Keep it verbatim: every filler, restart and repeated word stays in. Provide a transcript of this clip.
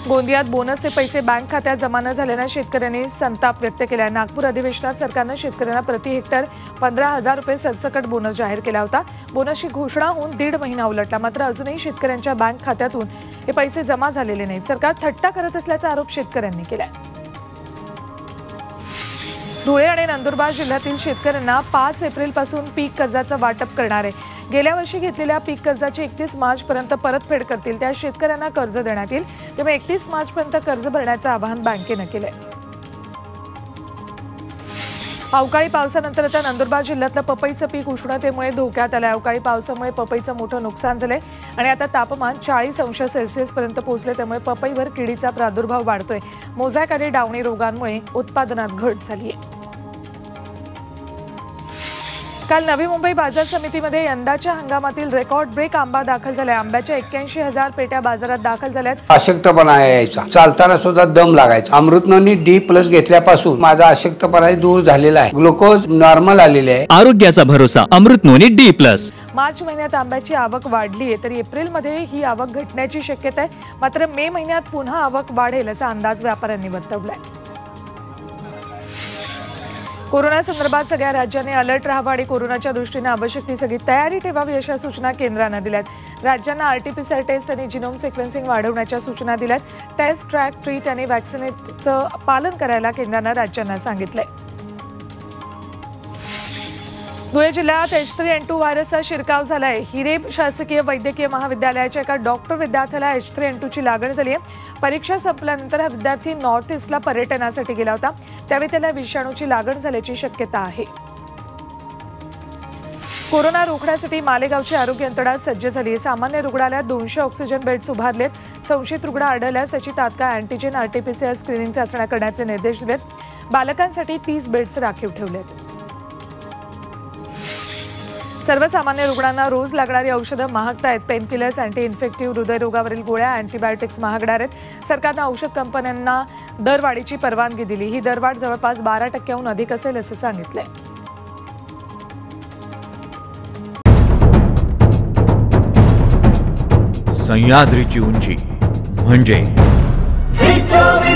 गोंदियात बोनसचे पैसे बँक खात्यात जमा न झाल्याने शेतकऱ्यांनी संताप व्यक्त केला। नागपूर अधिवेशनात सरकारने शेतकऱ्यांना प्रति हेक्टर पंधरा हजार रुपये सरसकट बोनस जाहीर केला होता। बोनसची घोषणा होऊन दीड महिना उलटला, मात्र अजूनही शेतकऱ्यांच्या बँक खात्यातून हे पैसे जमा झालेले नाहीत। सरकार थट्टा करत असल्याचा आरोप शेतकऱ्यांनी केलाय। धुळे आणि नंदुरबार जिल्ह्यातील शेतकऱ्यांना पाच एप्रिल पासून पीक कर्जाचं वाटप करणार आहे। गेल्या वर्षी घेतलेल्या पीक कर्जाची एकतीस मार्च पर्यंत परतफेड करतील त्या शेतकऱ्यांना कर्ज देण्यात येईल। त्यामुळे एकतीस मार्च पर्यंत कर्ज भरण्याचं आवाहन बँकेनं केलंय। अवकाळी पावसानंतर आता नंदुरबार जिल्ह्यातलं पपईचं पीक उष्णतेमुळे धोक्यात आलंय। अवकाळी पावसामुळे पपईचं मोठं नुकसान झालंय आणि आता तापमान चाळीस अंश सेल्सिअस पर्यंत पोहोचले, त्यामुळे पपईवर किडीचा प्रादुर्भाव वाढतोय। मोझॅक आणि डावणी रोगांमुळे उत्पादनात घट झाली आहे। काल नवी मुंबई बाजार समितीमध्ये यंदाच्या हंगामातील रेकॉर्ड ब्रेक आंबा दाखल झालाय। आंब्याच्या एक्क्याऐंशी हजार पेट्या बाजारात दाखल झाल्यात। अशक्तपणा यायचा, चालताना सुद्धा दम लागायचा। अमृतनोनी डी प्लस घेतल्यापासून माझा अशक्तपणा दूर झालेला आहे। ग्लुकोज नॉर्मल आलेले आहे। आरोग्याचा भरोसा अमृतनोनी डी प्लस। मार्च महिन्यात आंब्याची आवक वाढली आहे, तर एप्रिलमध्ये ही आवक घटण्याची शक्यता आहे। मात्र मे महिन्यात पुन्हा आवक वाढेल असा अंदाज व्यापाऱ्यांनी वर्तवलाय। कोरोना संदर्भात सगळ्या राज्यांनी अलर्ट राहावं आणि कोरोनाच्या दृष्टीने आवश्यक ती सगळी तयारी ठेवावी अशा सूचना केंद्रानं दिल्यात। राज्यांना आरटीपीसीआर टेस्ट आणि जिनोम सिक्वेन्सिंग वाढवण्याच्या सूचना दिल्यात। टेस्ट, ट्रॅक, ट्रीट आणि व्हॅक्सिनेटचं पालन करायला केंद्रानं राज्यांना सांगितलंय। धुळे जिल्ह्यात एच थ्री एन टू व्हायरसचा शिरकाव झालाय। हिरे शासकीय वैद्यकीय महाविद्यालयाच्या एका डॉक्टर विद्यार्थ्याला एच थ्री एन टू ची लागण झाली आहे। परीक्षा संपल्यानंतर हा विद्यार्थी नॉर्थ ईस्टला पर्यटनासाठी गेला होता, त्यावेळी त्याला विषाणूची लागण झाल्याची शक्यता आहे। कोरोना रोखण्यासाठी मालेगावची आरोग्य यंत्रणा सज्ज झाली आहे। सामान्य रुग्णालयात दोनशे ऑक्सिजन बेड्स उभारलेत। संशयित रुग्ण आढळल्यास त्याची तात्काळ अँटीजेन आरटीपीसीआर स्क्रीनिंग चाचण्या करण्याचे निर्देश दिलेत। बालकांसाठी तीस बेड्स राखीव ठेवलेत। सर्वसामान्य रुग्णांना रोज लागणारी औषधं महागत आहेत। पेनकिलर्स, अँटी इन्फेक्टिव्ह, हृदयरोगावरील गोळ्या, अँटीबायोटिक्स महागणार आहेत। सरकारनं औषध कंपन्यांना दरवाढीची परवानगी दिली। ही दरवाढ जवळपास बारा टक्क्याहून अधिक असेल असं सांगितलंय। सह्याद्रीची उंची म्हणजे